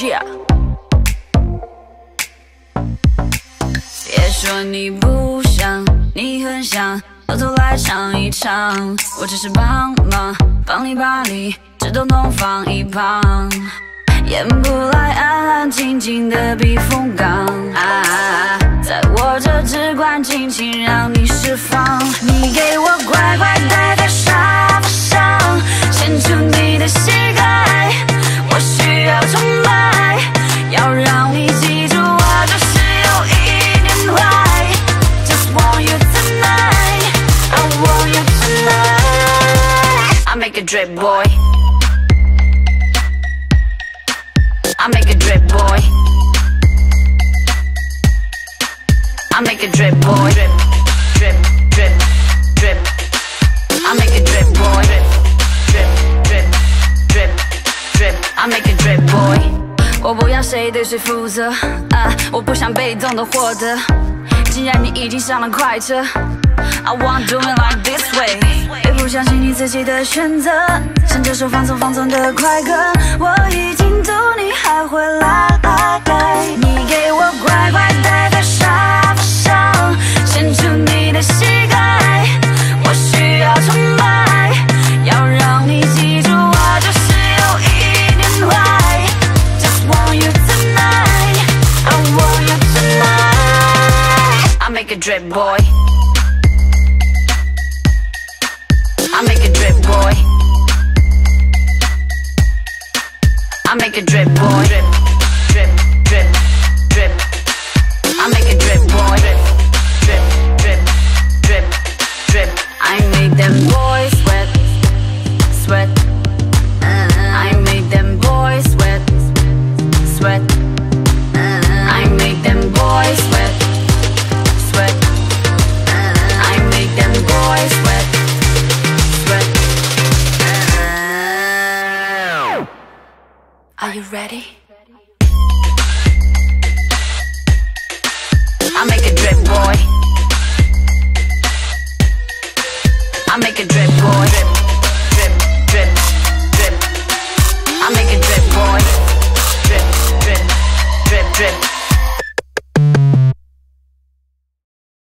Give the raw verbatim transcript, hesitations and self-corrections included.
Yeah。别说你不想，你很想，到头来唱一唱。我只是帮忙，帮你把理智统统放一旁。演不来安安静静的避风港啊，在我这只管尽情让你释放。你给我乖乖待在沙发上，伸出你的膝盖，我需要崇拜，要让你记住我就是有一点坏。Just want you tonight, I want you tonight. I make a drip boy, I make a drip boy, I make a drip boy, drip, drip, drip, drip. I make a drip boy, drip, drip, drip, drip, drip. I make a drip boy. 我不要谁对谁负责啊，我不想被动的获得。既然你已经上了快车 ，I want do it like this way。别不相信你自己的选择，牵着手放纵放纵的快歌，我已经读你还会来来来。你给我乖乖待在沙发上，伸出你的膝盖，我需要崇拜，要让你记住我就是有一点坏。Just want you tonight, I want you tonight. I make a drip boy, I make a drip boy, I make a drip boy, drip, drip, drip, drip. I make a drip boy, drip, drip, drip, drip, drip. I make them boys sweat, sweat. I make them boys sweat, sweat. I make them boys sweat, sweat. I make them boys sweat, sweat. Are you ready? I make a drip boy, I make a drip boy, drip.